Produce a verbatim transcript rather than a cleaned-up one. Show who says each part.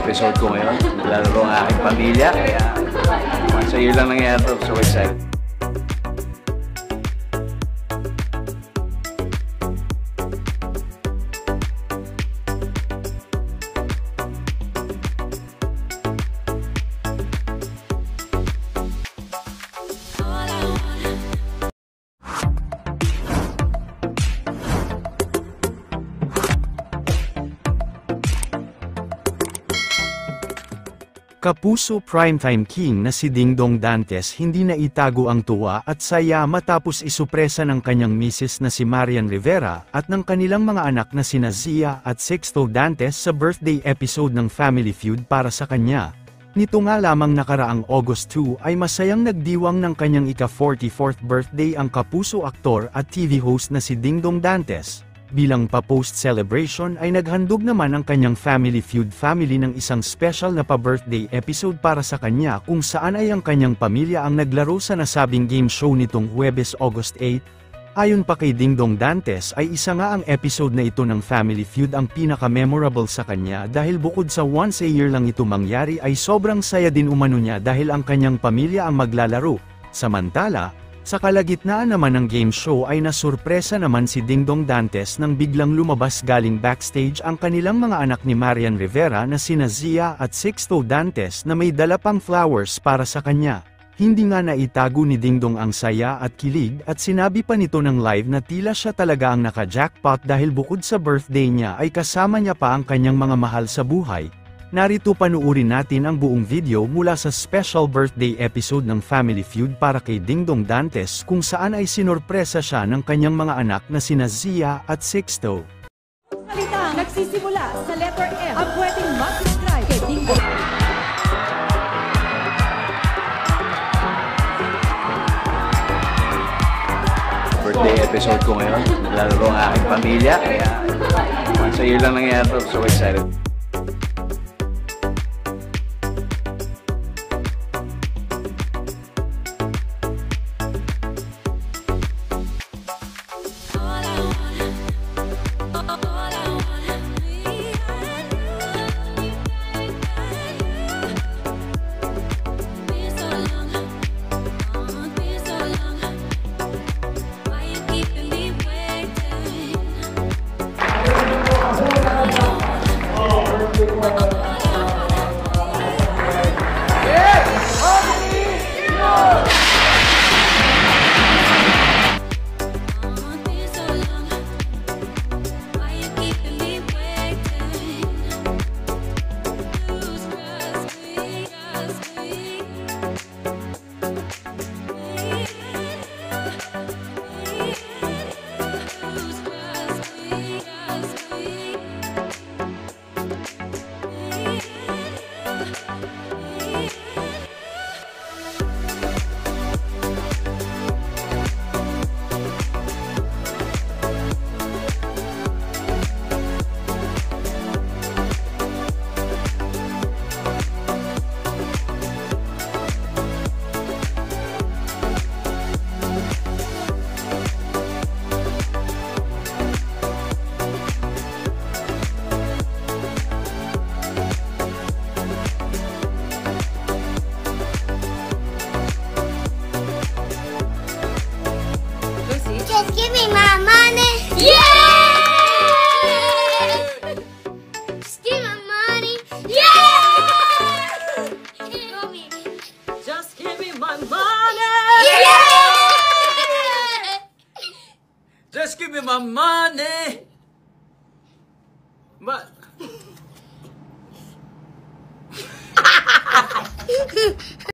Speaker 1: episode ko ngayon. Naglalaro ang aking pamilya. Kaya once a year lang nangyayari ito. So excited.
Speaker 2: Kapuso primetime king na si Dingdong Dantes hindi na itago ang tuwa at saya matapos isupresa ng kanyang misis na si Marian Rivera at ng kanilang mga anak na sina Zia at Sixto Dantes sa birthday episode ng Family Feud para sa kanya. Nito nga lamang nakaraang August two ay masayang nagdiwang ng kanyang ika-forty-fourth birthday ang kapuso aktor at T V host na si Dingdong Dantes. Bilang pa-post celebration ay naghandog naman ang kanyang Family Feud family ng isang special na pa-birthday episode para sa kanya kung saan ay ang kanyang pamilya ang naglaro sa nasabing game show nitong Huwebes August eighth. Ayon pa kay Dingdong Dantes ay isa nga ang episode na ito ng Family Feud ang pinaka-memorable sa kanya dahil bukod sa once a year lang ito mangyari ay sobrang saya din umano niya dahil ang kanyang pamilya ang maglalaro. Samantala, sa kalagitnaan naman ng game show ay nasurpresa naman si Dingdong Dantes nang biglang lumabas galing backstage ang kanilang mga anak ni Marian Rivera na sina Zia at Sixto Dantes na may dala pang flowers para sa kanya. Hindi nga naitago ni Dingdong ang saya at kilig at sinabi pa nito ng live na tila siya talaga ang naka-jackpot dahil bukod sa birthday niya ay kasama niya pa ang kanyang mga mahal sa buhay. Narito panuurin natin ang buong video mula sa special birthday episode ng Family Feud para kay Dingdong Dantes kung saan ay sinorpresa siya ng kanyang mga anak na sina Zia at Sixto.
Speaker 3: Salita nagsisimula sa letter M ang pwedeng mag-describe kay Dingdong.
Speaker 1: Birthday episode ko ngayon. Naglalaro ang aking pamilya. Kaya once a year lang nangyayari ito. So excited.
Speaker 4: Just give me my money. Yeah! Just give me my money. Yeah!
Speaker 3: Just give me my money.
Speaker 4: Yeah!
Speaker 5: Just give me my money. But